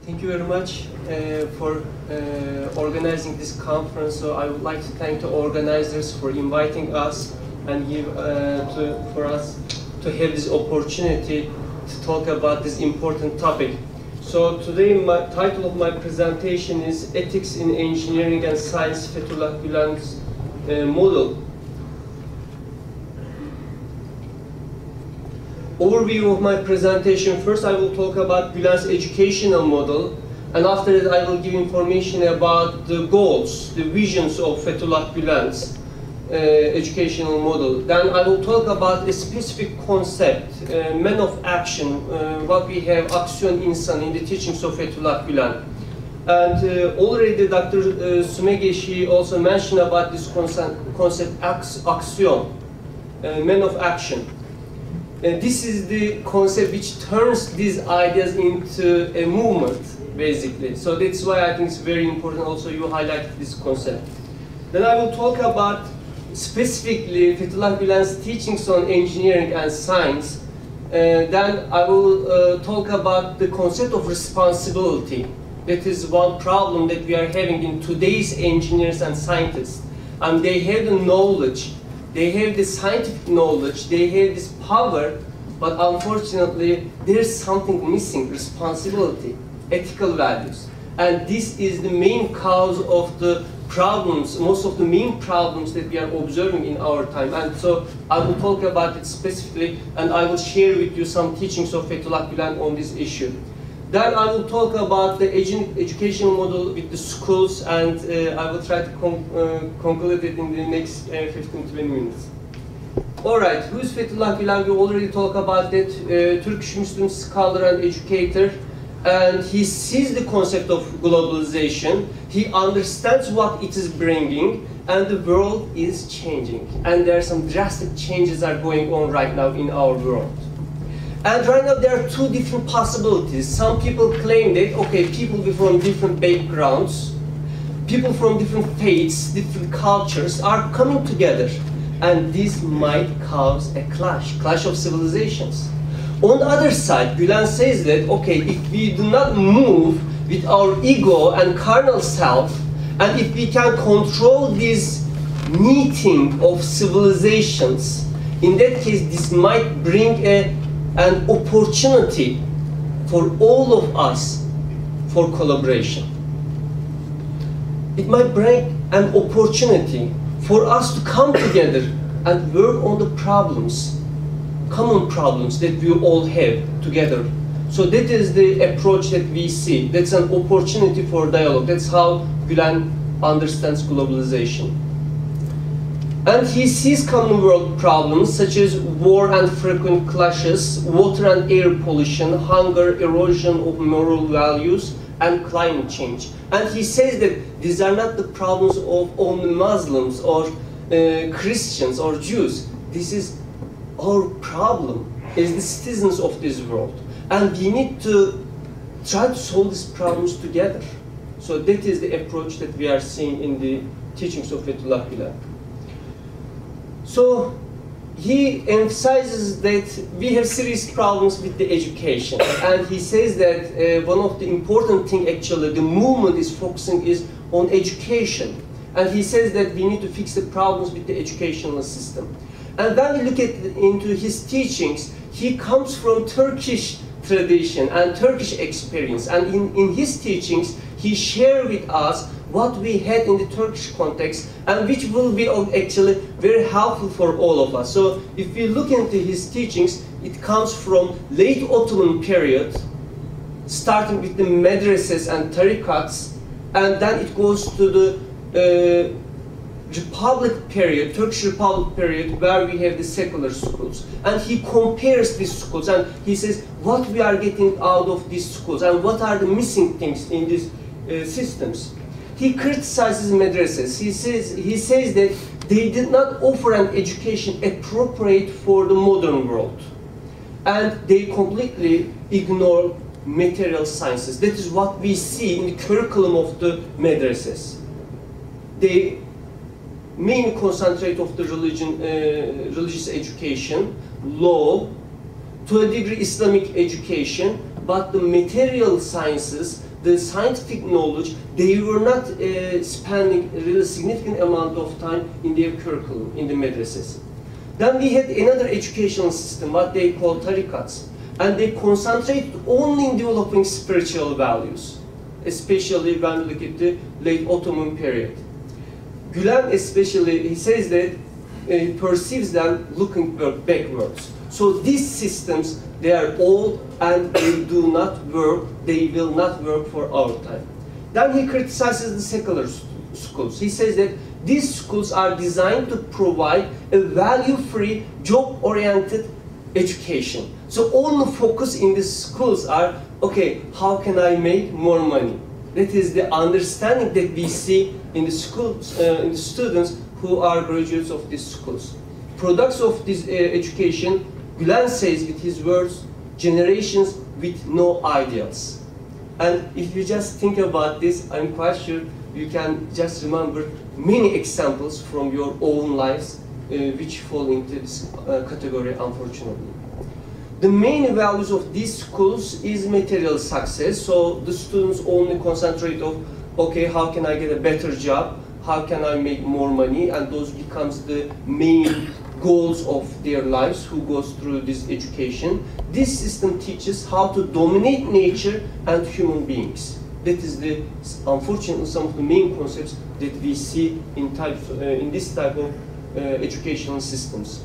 Thank you very much for organizing this conference. So I would like to thank the organizers for inviting us and for us to have this opportunity to talk about this important topic. So today, my title of my presentation is Ethics in Engineering and Science, Fethullah Gülen's Model. Overview of my presentation. First, I will talk about Gülen's educational model, and after that, I will give information about the goals, the visions of Fethullah Gülen's educational model. Then I will talk about a specific concept, man of action, what we have, aksiyon insan, in the teachings of Fethullah Gülen. And already Dr. Sümegeshi also mentioned about this concept aksiyon, man of action. This is the concept which turns these ideas into a movement, basically. So that's why I think it's very important also you highlight this concept. Then I will talk about specifically Fethullah Gülen's teachings on engineering and science. Then I will talk about the concept of responsibility. That is one problem that we are having in today's engineers and scientists. And they have the knowledge, they have the scientific knowledge, they have this power, but unfortunately there's something missing: responsibility, ethical values. And this is the main cause of the problems, most of the main problems that we are observing in our time. And so I will talk about it specifically, and I will share with you some teachings of Fethullah Gülen on this issue. Then I will talk about the educational model with the schools, and I will try to conclude it in the next 15 to 20 minutes. Alright, who is Fethullah Gülen? We already talked about that. Turkish Muslim scholar and educator. And he sees the concept of globalization. He understands what it is bringing, and the world is changing. And there are some drastic changes are going on right now in our world. And right now there are two different possibilities. Some people claim that, okay, people from different backgrounds, people from different faiths, different cultures are coming together. And this might cause a clash of civilizations. On the other side, Gülen says that, okay, if we do not move with our ego and carnal self, and if we can control this meeting of civilizations, in that case, this might bring an opportunity for all of us for collaboration. It might bring an opportunity for us to come together and work on the problems, common problems that we all have together. So that is the approach that we see. That's an opportunity for dialogue. That's how Gülen understands globalization. And he sees common world problems such as war and frequent clashes, water and air pollution, hunger, erosion of moral values, and climate change. And he says that these are not the problems of only Muslims or Christians or Jews. This is our problem as the citizens of this world. And we need to try to solve these problems together. So that is the approach that we are seeing in the teachings of Fethullah Gülen. So he emphasizes that we have serious problems with the education. And he says that one of the important things, actually, the movement is focusing is on education. And he says that we need to fix the problems with the educational system. And when we look into his teachings, he comes from Turkish tradition and Turkish experience. And in his teachings, he shared with us what we had in the Turkish context, and which will be actually very helpful for all of us. So if we look into his teachings, it comes from late Ottoman period, starting with the madrasas and tariqats, and then it goes to the Republic period, Turkish Republic period, where we have the secular schools. And he compares these schools, and he says what we are getting out of these schools, and what are the missing things in these systems. He criticizes madrasas. He says that they did not offer an education appropriate for the modern world. And they completely ignore material sciences. That is what we see in the curriculum of the madrasas. They mainly concentrate on the religious education, law, to a degree Islamic education, but the material sciences, the scientific knowledge, they were not spending a really significant amount of time in their curriculum, in the madrasas. Then we had another educational system, what they call tarikats, and they concentrated only in developing spiritual values, especially when we look at the late Ottoman period. Gülen especially, he says that he perceives them looking backwards. So these systems, they are old and they do not work, they will not work for our time. Then he criticizes the secular schools. He says that these schools are designed to provide a value-free, job-oriented education. So all the focus in these schools are, okay, how can I make more money? That is the understanding that we see in the schools, in the students who are graduates of these schools. Products of this education, Gülen says with his words, generations with no ideals. And if you just think about this, I'm quite sure you can just remember many examples from your own lives which fall into this category, unfortunately. The main values of these schools is material success. So the students only concentrate on, okay, how can I get a better job? How can I make more money? And those becomes the main goals of their lives who goes through this education. This system teaches how to dominate nature and human beings. That is the, unfortunately, some of the main concepts that we see in this type of educational systems,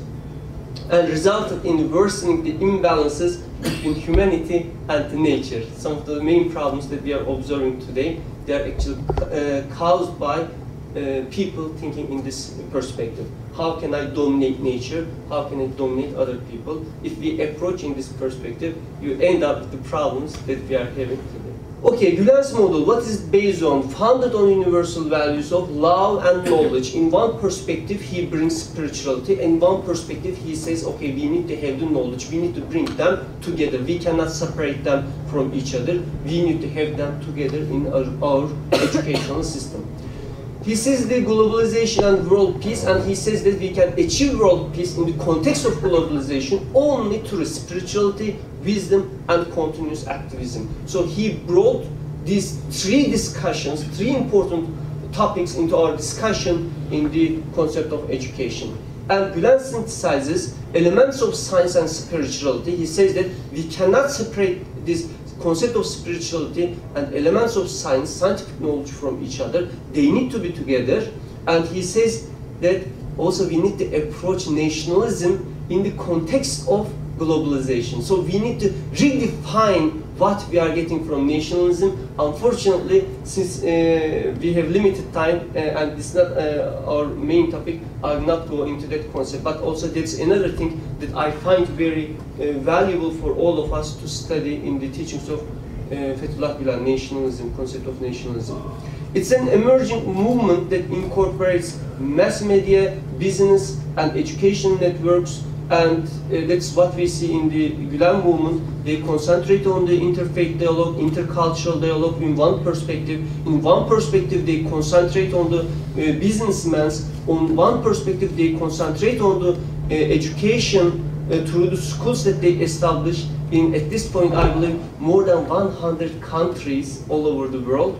and resulted in worsening the imbalances between humanity and nature. Some of the main problems that we are observing today, they are actually caused by people thinking in this perspective. How can I dominate nature? How can I dominate other people? If we approach in this perspective, you end up with the problems that we are having today. Okay, Gülen's model, what is it based on? Founded on universal values of love and knowledge. In one perspective, he brings spirituality. In one perspective, he says, okay, we need to have the knowledge. We need to bring them together. We cannot separate them from each other. We need to have them together in our educational system. He says the globalization and world peace, and he says that we can achieve world peace in the context of globalization only through spirituality, wisdom, and continuous activism. So he brought these three discussions, three important topics into our discussion in the concept of education. And Gülen synthesizes elements of science and spirituality. He says that we cannot separate this concept of spirituality and elements of science, scientific knowledge from each other. They need to be together. And he says that also we need to approach nationalism in the context of globalization. So we need to redefine what we are getting from nationalism. Unfortunately, since we have limited time and this is not our main topic, I will not go into that concept. But also that's another thing that I find very valuable for all of us to study in the teachings of Fethullah Gülen, nationalism, concept of nationalism. It's an emerging movement that incorporates mass media, business, and education networks. And that's what we see in the Gülen movement. They concentrate on the interfaith dialogue, intercultural dialogue in one perspective. In one perspective, they concentrate on the businessmen. On one perspective, they concentrate on the education through the schools that they establish in, at this point, I believe, more than 100 countries all over the world.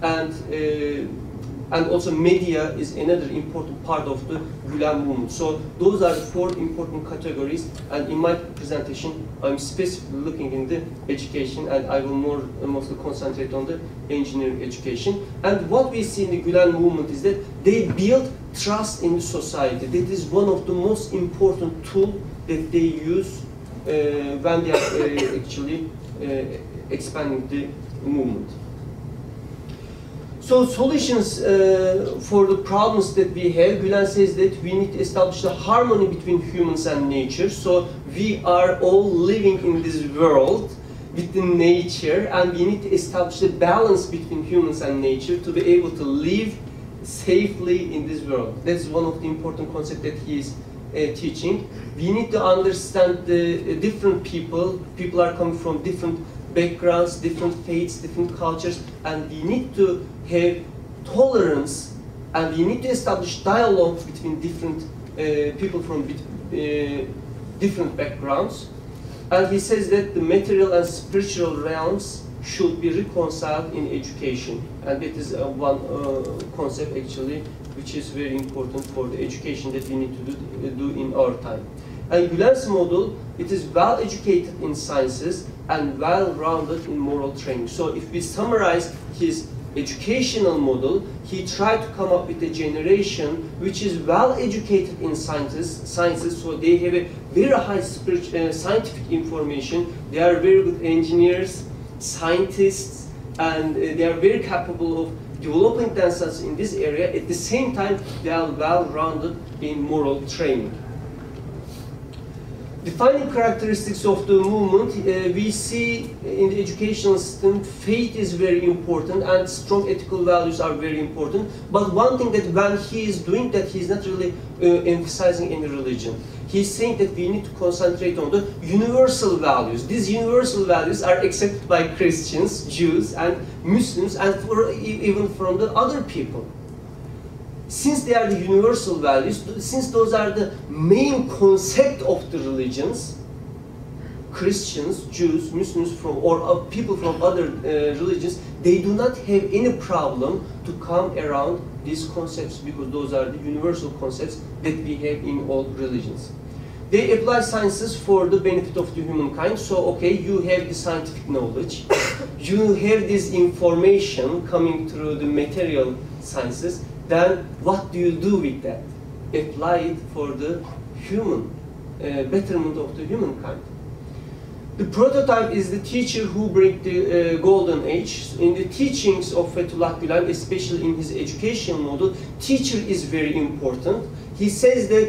And also media is another important part of the Gülen movement. So those are four important categories, and in my presentation I'm specifically looking in the education, and I will mostly concentrate on the engineering education. And what we see in the Gülen movement is that they build trust in the society. That is one of the most important tools that they use when they are actually expanding the movement. So solutions for the problems that we have, Gülen says that we need to establish the harmony between humans and nature. So we are all living in this world with the nature, and we need to establish the balance between humans and nature to be able to live safely in this world. That's one of the important concepts that he is teaching. We need to understand the different people. People are coming from different backgrounds, different faiths, different cultures, and we need to have tolerance, and we need to establish dialogue between different people from different backgrounds. And he says that the material and spiritual realms should be reconciled in education. And that is one concept actually which is very important for the education that we need to do in our time. And Gülen's model, it is well educated in sciences and well-rounded in moral training. So if we summarize his educational model, he tried to come up with a generation which is well educated in sciences, so they have a very high scientific information, they are very good engineers, scientists, and they are very capable of developing themselves in this area. At the same time, they are well-rounded in moral training. Defining characteristics of the movement, we see in the educational system, faith is very important and strong ethical values are very important. But one thing that when he is doing that, he is not really emphasizing any religion. He's saying that we need to concentrate on the universal values. These universal values are accepted by Christians, Jews, and Muslims, and even from the other people. Since they are the universal values, since those are the main concept of the religions, Christians, Jews, Muslims, or people from other religions, they do not have any problem to come around these concepts because those are the universal concepts that we have in all religions. They apply sciences for the benefit of the humankind. So, okay, you have the scientific knowledge, you have this information coming through the material sciences. Then what do you do with that? Apply it for the human, betterment of the humankind. The prototype is the teacher who brings the golden age. In the teachings of Fethullah Gülen, especially in his educational model, teacher is very important. He says that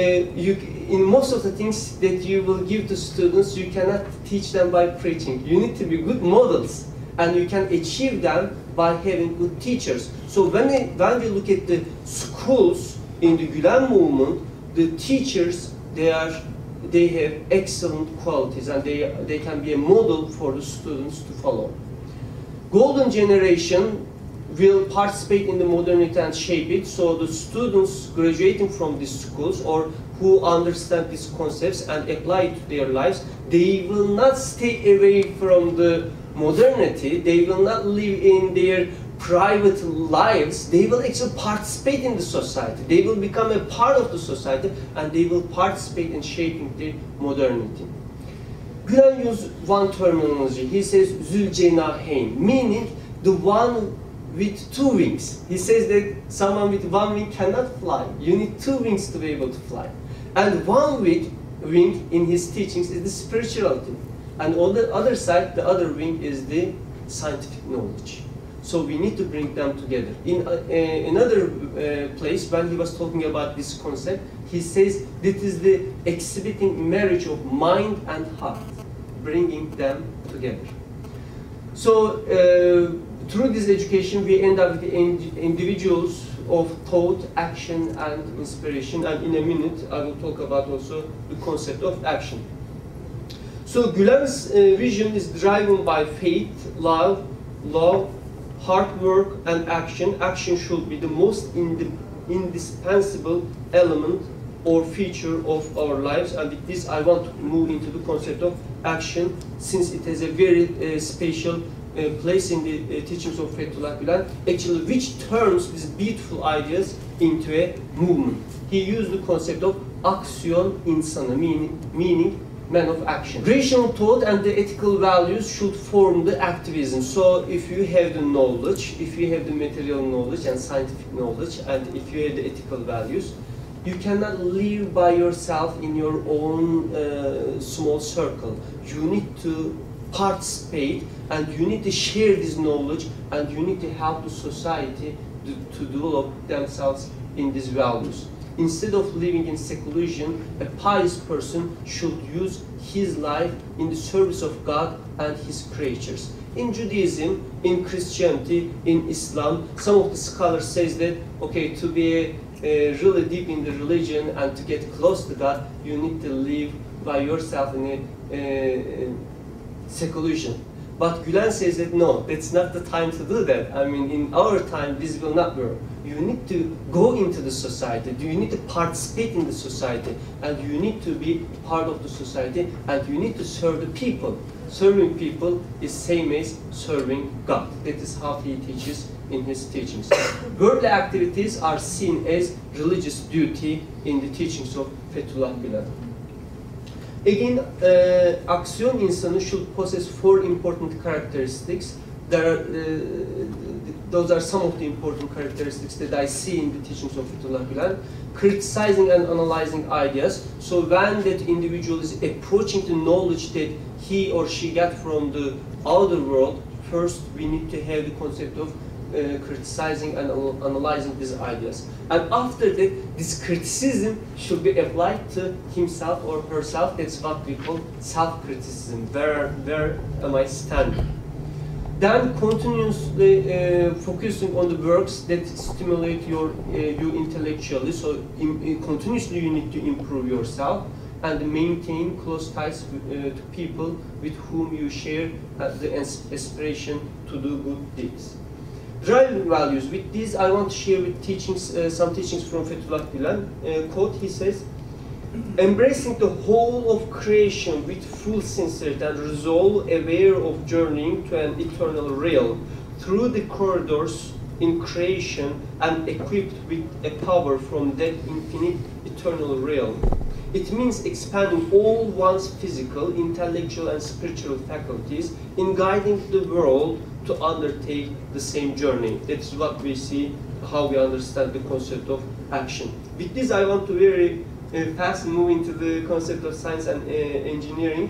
in most of the things that you will give to students, you cannot teach them by preaching. You need to be good models, and you can achieve them by having good teachers. So when we look at the schools in the Gülen movement, the teachers, they have excellent qualities and they can be a model for the students to follow. Golden generation will participate in the modernity and shape it, so the students graduating from these schools or who understand these concepts and apply it to their lives, they will not stay away from the modernity, they will not live in their private lives, they will actually participate in the society, they will become a part of the society and they will participate in shaping the modernity. Gülen uses one terminology, he says Zülcenaheyn, meaning the one with two wings. He says that someone with one wing cannot fly, you need two wings to be able to fly. And one wing in his teachings is the spirituality. And on the other side, the other wing is the scientific knowledge. So we need to bring them together. In another place, when he was talking about this concept, he says this is the exhibiting marriage of mind and heart, bringing them together. So through this education, we end up with the individuals of thought, action, and inspiration. And in a minute, I will talk about also the concept of action. So Gülen's vision is driven by faith, love, hard work, and action. Action should be the most indispensable element or feature of our lives. And with this, I want to move into the concept of action, since it has a very special place in the teachings of Fethullah Gülen, actually which turns these beautiful ideas into a movement. He used the concept of aksiyon insanı, meaning man of action. Rational thought and the ethical values should form the activism. So if you have the knowledge, if you have the material knowledge and scientific knowledge, and if you have the ethical values, you cannot live by yourself in your own small circle. You need to participate and you need to share this knowledge and you need to help the society to develop themselves in these values. Instead of living in seclusion, a pious person should use his life in the service of God and his creatures. In Judaism, in Christianity, in Islam, some of the scholars says that, okay, to be really deep in the religion and to get close to God, you need to live by yourself in a seclusion. But Gülen says that no, that's not the time to do that. I mean, in our time, this will not work. you need to go into the society, you need to participate in the society, and you need to be part of the society, and you need to serve the people. Serving people is same as serving God. That is how he teaches in his teachings. Worldly activities are seen as religious duty in the teachings of Fethullah Gülen. Again, aksiyon insanı should possess 4 important characteristics. Those are some of the important characteristics that I see in the teachings of Fethullah Gülen. Criticizing and analyzing ideas. So when that individual is approaching the knowledge that he or she got from the outer world, first we need to have the concept of criticizing and analyzing these ideas. And after that, this criticism should be applied to himself or herself. That's what we call self-criticism. Where am I standing? Then continuously focusing on the works that stimulate you intellectually. So continuously you need to improve yourself and maintain close ties to people with whom you share the aspiration to do good deeds. Driving values. With these, I want to share with some teachings from Fethullah Gülen. Quote, he says, embracing the whole of creation with full sincerity and resolve, aware of journeying to an eternal realm through the corridors in creation and equipped with a power from that infinite eternal realm. It means expanding all one's physical, intellectual, and spiritual faculties in guiding the world to undertake the same journey. That's what we see, how we understand the concept of action. With this, I want to very fast move into the concept of science and engineering.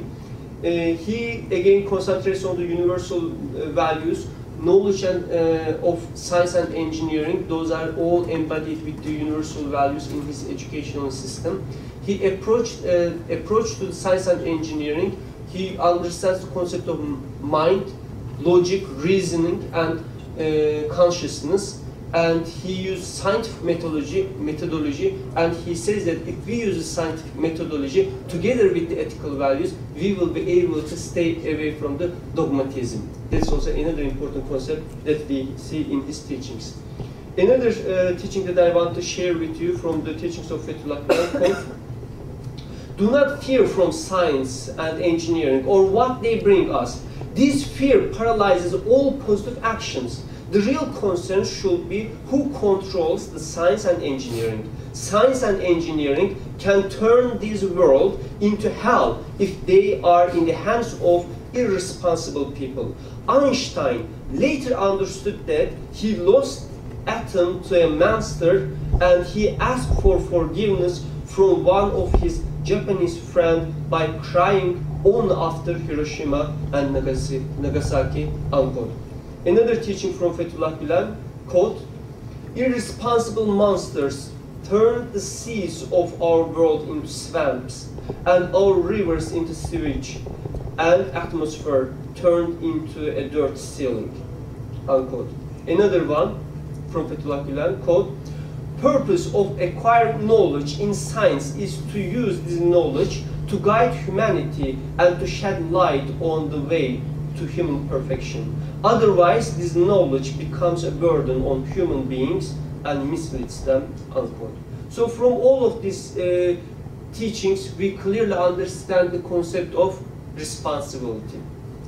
He again concentrates on the universal values, knowledge and of science and engineering. Those are all embodied with the universal values in his educational system. He approached to science and engineering. He understands the concept of mind, logic, reasoning, and consciousness. And he used scientific methodology, and he says that if we use a scientific methodology together with the ethical values, we will be able to stay away from the dogmatism. That's also another important concept that we see in his teachings. Another teaching that I want to share with you from the teachings of Fethullah Gülen: do not fear from science and engineering or what they bring us. This fear paralyzes all positive actions. The real concern should be who controls the science and engineering. Science and engineering can turn this world into hell if they are in the hands of irresponsible people. Einstein later understood that he lost atom to a monster, and he asked for forgiveness from one of his Japanese friends by crying only after Hiroshima and Nagasaki, unquote. Another teaching from Fethullah Gülen, quote, irresponsible monsters turned the seas of our world into swamps, and our rivers into sewage, and atmosphere turned into a dirt ceiling, unquote. Another one from Fethullah Gülen, quote, purpose of acquiring knowledge in science is to use this knowledge to guide humanity and to shed light on the way to human perfection. Otherwise, this knowledge becomes a burden on human beings and misleads them, unquote. So from all of these teachings, we clearly understand the concept of responsibility.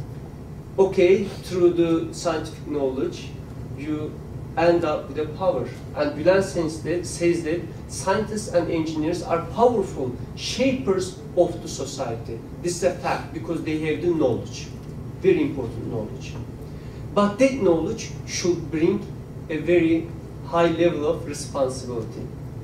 Okay, through the scientific knowledge, you end up with a power. And Gülen says that scientists and engineers are powerful shapers of the society. This is a fact because they have the knowledge, very important knowledge. But that knowledge should bring a very high level of responsibility.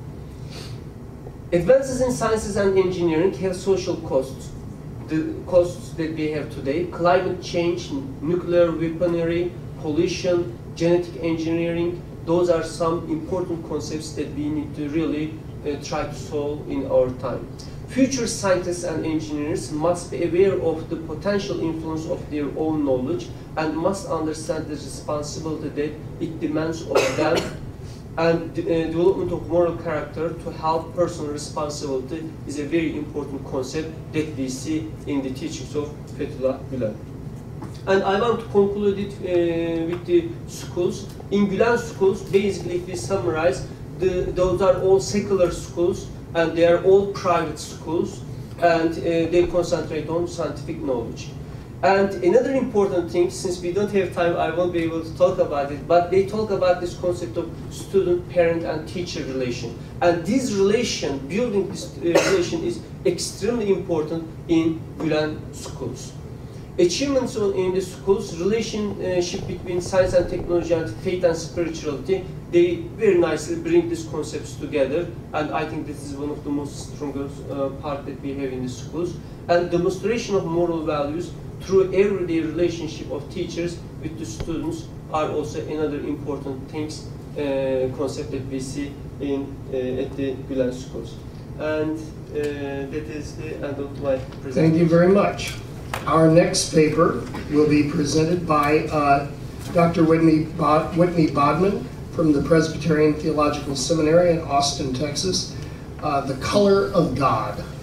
Advances in sciences and engineering have social costs. The costs that we have today: climate change, nuclear weaponry, pollution, genetic engineering. Those are some important concepts that we need to really try to solve in our time. Future scientists and engineers must be aware of the potential influence of their own knowledge and must understand the responsibility that it demands of them, and the development of moral character to help personal responsibility is a very important concept that we see in the teachings of Fethullah Gülen. And I want to conclude it with the schools. In Gülen schools, basically, if we summarize, those are all secular schools, and they are all private schools, and they concentrate on scientific knowledge. And another important thing, since we don't have time, I won't be able to talk about it, but they talk about this concept of student, parent, and teacher relation. And this relation, building this relation, is extremely important in Gülen schools. Achievements in the schools, relationship between science and technology and faith and spirituality, they very nicely bring these concepts together, and I think this is one of the most strongest part that we have in the schools. And demonstration of moral values through everyday relationship of teachers with the students are also another important things, concept that we see in at the Gülen schools. And that is the end of my presentation. Thank you very much. Our next paper will be presented by Dr. Whitney Bodman from the Presbyterian Theological Seminary in Austin, Texas, The Color of God.